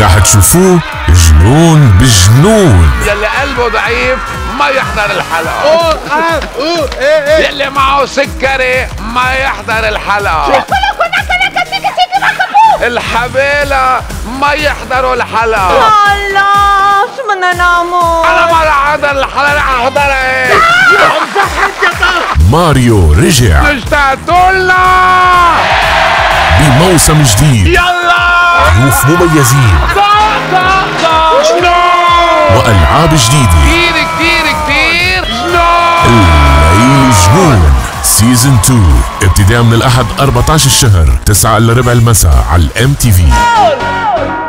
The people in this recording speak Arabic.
راح تشوفوه جنون بجنون. يلي قلبه ضعيف ما يحضر الحلقة. يلي معه سكري ما يحضر الحلقة. الحبالة ما يحضروا الحلقة. الله شو بدنا نعمل؟ أنا ما رح أحضر الحلقة، رح أحضرها. ماريو رجع اشتقتولنا بموسم جديد، يلا ضيوف مميزين شنو وألعاب جديدة. كتير شنو. الليل جنون سيزن 2 ابتداء من الأحد 14 الشهر 9 إلا ربع المساء على الMTV.